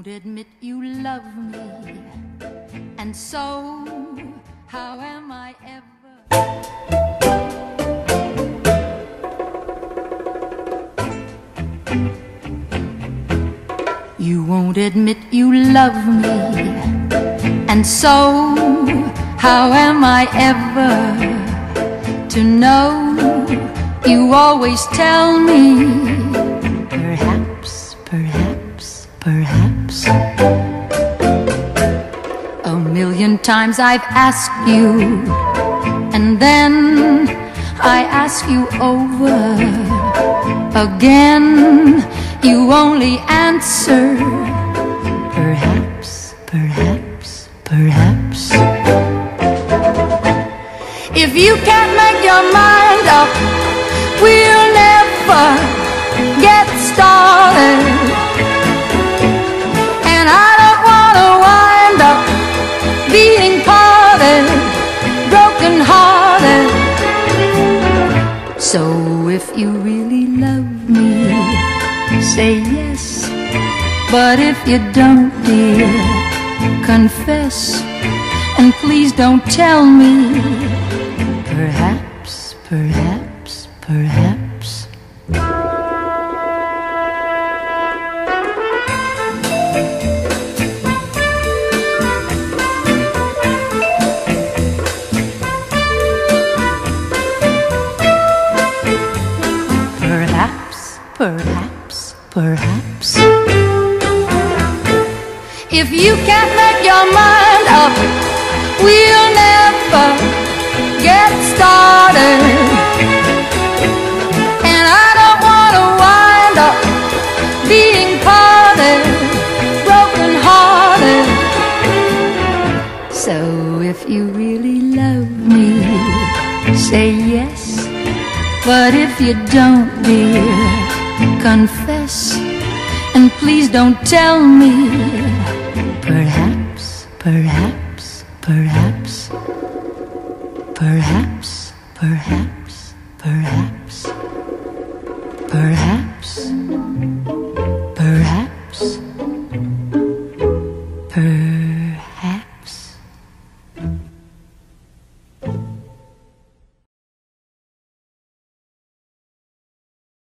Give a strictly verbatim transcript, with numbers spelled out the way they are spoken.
won't admit you love me, and so how am I ever? You won't admit you love me, and so how am I ever to know? You always tell me, perhaps, perhaps, perhaps. A million times I've asked you, and then I ask you over again. You only answer, perhaps, perhaps, perhaps. If you can't make your mind up, we'll never get started. And I don't want to wind up being parted, broken hearted. So if you really love me, say yes. But if you don't, dear, confess. And please don't tell me, perhaps, perhaps, perhaps. Perhaps, perhaps, perhaps. If you can't make your mind up, we'll never get started. And I don't want to wind up being parted, broken hearted. So if you really love me, say yes. But if you don't, dear, confess. And please don't tell me, perhaps, perhaps, perhaps, perhaps, perhaps, perhaps, perhaps.